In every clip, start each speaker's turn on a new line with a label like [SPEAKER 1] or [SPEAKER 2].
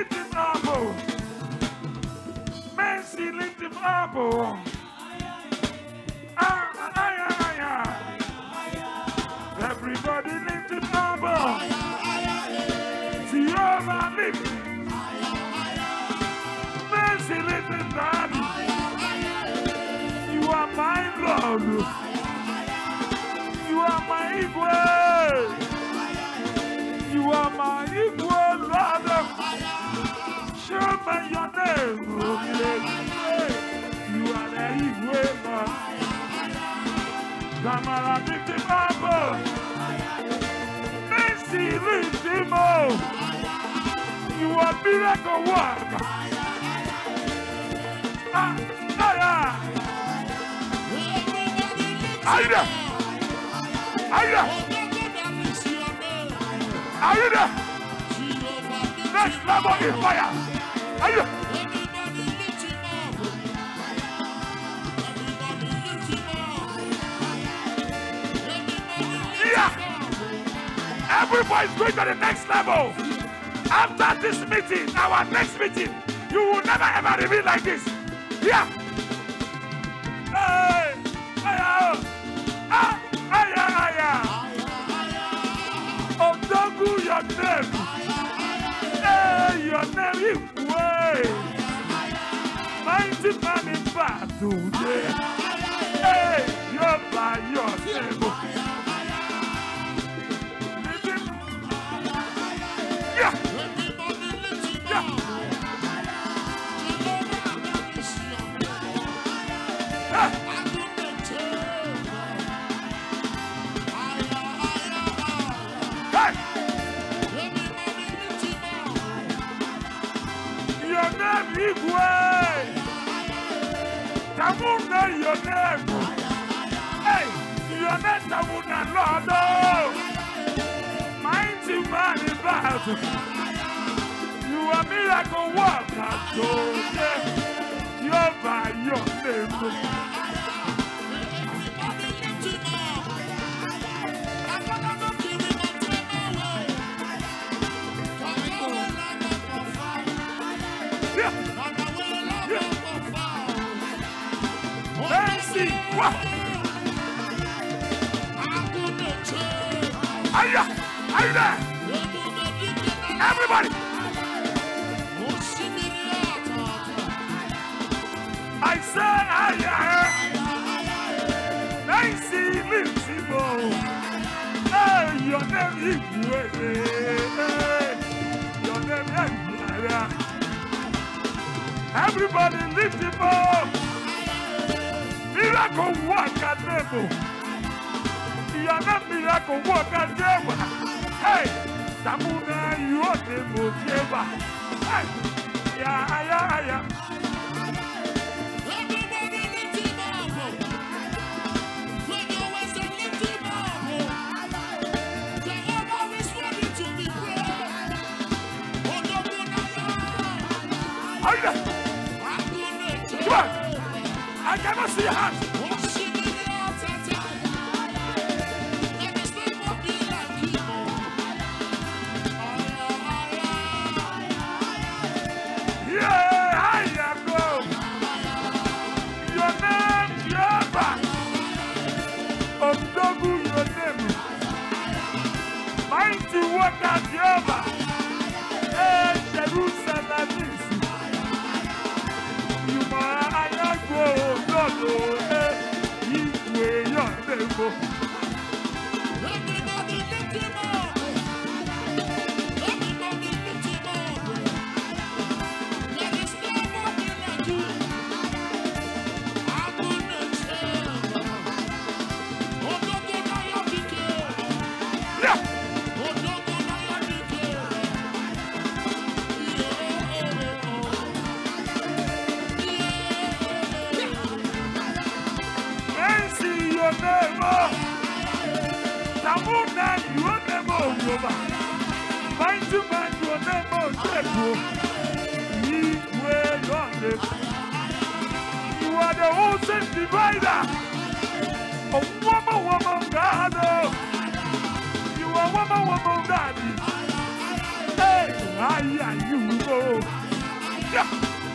[SPEAKER 1] lift him up. Mercy, lift him up. Everybody lift him up. Jehovah lift him. Mercy, lift him up. You are my Lord. You are my equal. You are my equal, Lord. Show me your name. You are the equal, Lord. Tamara, lift him up. Mercy, lift him up. You are miracle worker. Are you there? Are you there? Are you there? Next level is fire. Are you there? Yeah. Everybody's going to the next level. After this meeting, our next meeting, you will never ever reveal like this. Yeah. Hey. Odogu, your name. Hey, your name is way. Mighty man in battle. Hey, you're by your name. Yeah. Yeah. Igwe, Tamuna, your name. Hey, your name, Tamuna, Lord. Mighty man in battle. You are miracle worker. You're by your name. What? Are you there? Everybody! I said, are you there? Nancy Littimo. Hey, your name is your name is everybody lift him up. Miracle worker, devil. You are not miracle worker, devil. Hey, Tamuna, you are devil, devil. Hey, yeah.
[SPEAKER 2] Everybody lift him up. When you was to lift him up, Jehovah is ready to be praised.
[SPEAKER 1] Are you there? Come on. I cannot see your hands. Yeah, I go. Your name, Jehovah. Odogu, your name. Mighty worker, Jehovah. Hey, Jerusalem. You are go, God, you way your devil.
[SPEAKER 2] Everybody lift him up. Everybody lift him up. There is nobody like you. I'm gonna tell. Odogo na ya dike.
[SPEAKER 1] Yeah.
[SPEAKER 2] Odogo na ya dike.
[SPEAKER 1] Your name, Tamuna, your name, Mighty man, your name, you are the ocean divider. A woman, God. You are woman, God. Hey, I higher you go. Yeah.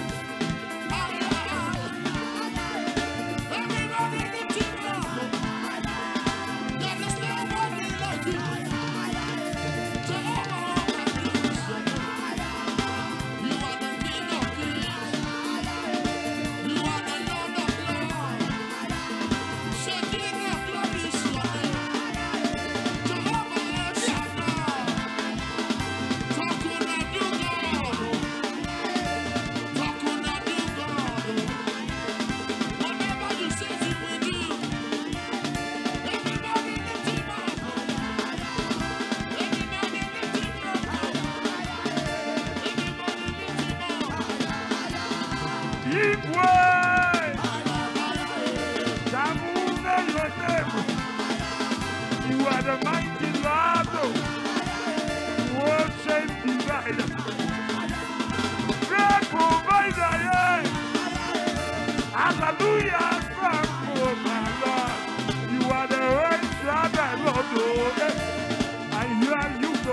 [SPEAKER 1] You are the mighty Lord, world shape divider, great provider, yeah. Hallelujah, oh my Lord. You are the right Father, Lord, oh, I hear you go.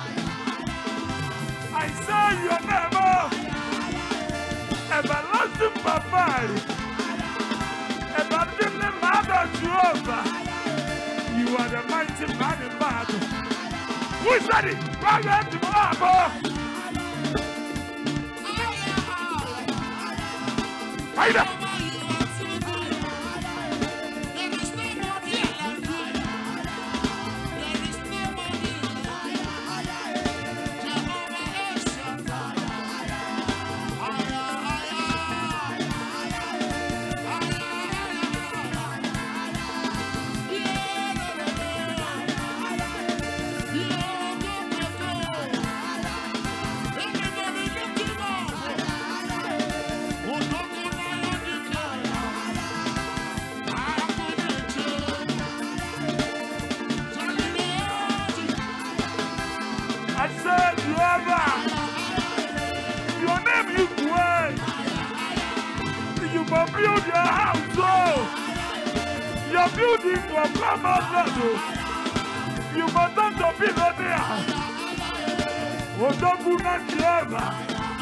[SPEAKER 1] I saw your name, oh, everlasting Papa, everlasting Mother Jehovah. You are the mighty man in battle. Who is ready? Right up to Papa. Right up. Build your house, oh! Your building will come out, you must not be there. Odoguna Jehovah,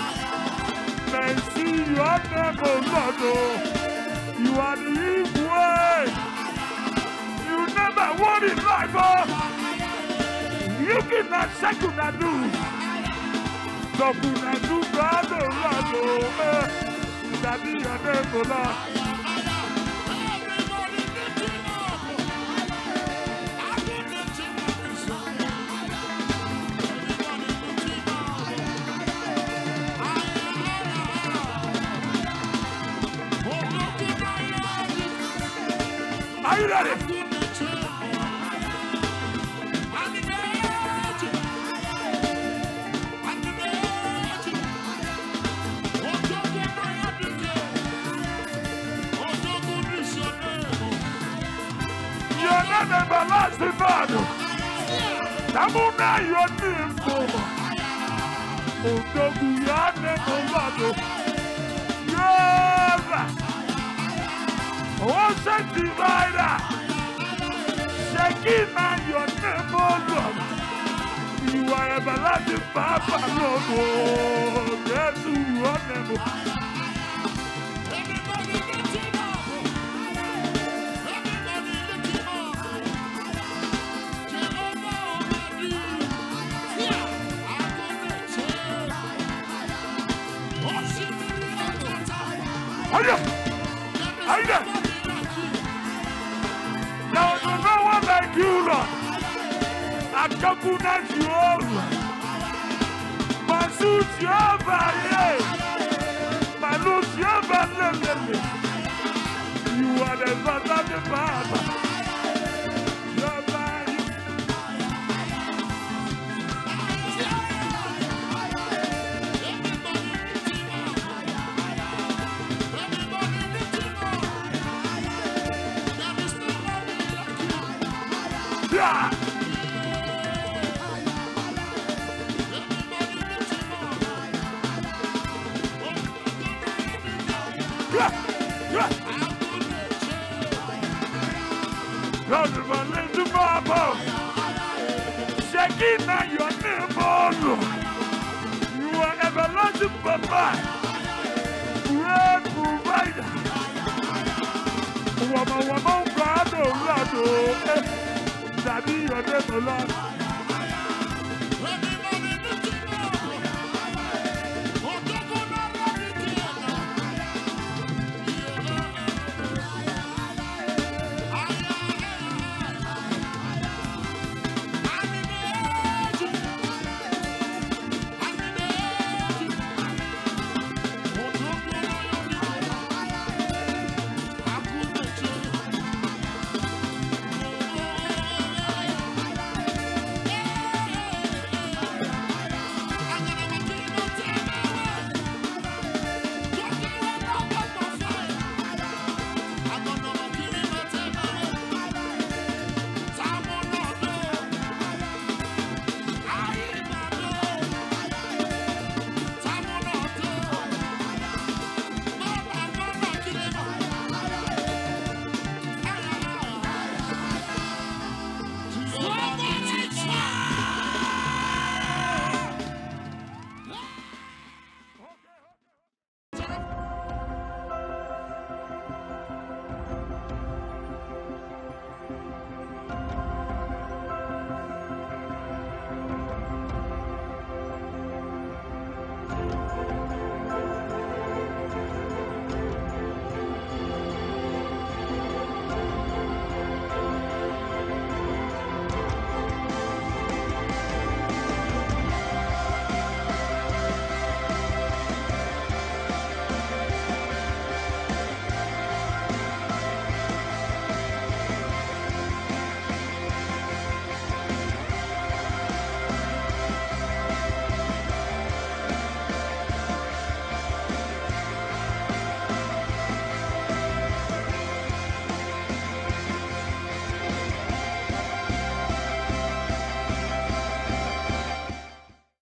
[SPEAKER 1] mercy your name, oh Lord, you are the way. You never want it life, oh! You cannot second and do. So good and do God, oh Lord, that be your name, oh Lord.
[SPEAKER 2] Everybody lift him up. I will lift him up. Everybody lift him up.
[SPEAKER 1] Are you ready? Everlasting Father, Namuna your name, Odogu your name, Father. Ocean divider, Shekinah your name, Lord. You are everlasting Papa, Lord. Yes, your name. Now there's no one like you, Lord. Akakuna Jehovah, Masu Jehovah, yeah. Malu Jehovah, you are the Father of the Father. Yeah. Shekinah your name, oh Lord. Papa, great provider. Woman, God, oh Lord, oh, that be your name, Lord.